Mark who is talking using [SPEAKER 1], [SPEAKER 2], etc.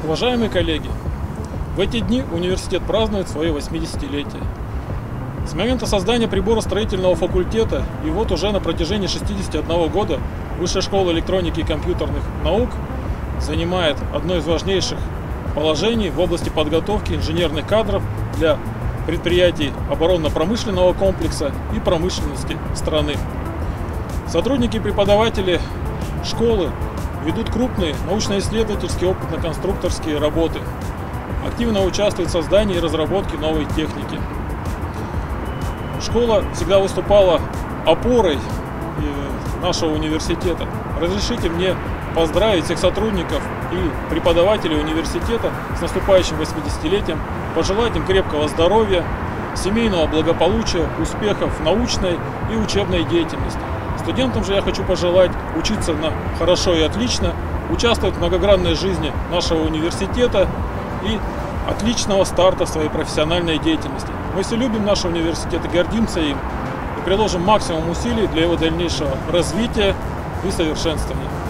[SPEAKER 1] Уважаемые коллеги, в эти дни университет празднует свое 80-летие. С момента создания приборостроительного факультета и вот уже на протяжении 61 года Высшая школа электроники и компьютерных наук занимает одно из важнейших положений в области подготовки инженерных кадров для предприятий оборонно-промышленного комплекса и промышленности страны. Сотрудники и преподаватели школы ведут крупные научно-исследовательские опытно-конструкторские работы, активно участвуют в создании и разработке новой техники. Школа всегда выступала опорой нашего университета. Разрешите мне поздравить всех сотрудников и преподавателей университета с наступающим 80-летием, пожелать им крепкого здоровья, семейного благополучия, успехов в научной и учебной деятельности. Студентам же я хочу пожелать учиться хорошо и отлично, участвовать в многогранной жизни нашего университета и отличного старта в своей профессиональной деятельности. Мы все любим наш университет и гордимся им, и приложим максимум усилий для его дальнейшего развития и совершенствования.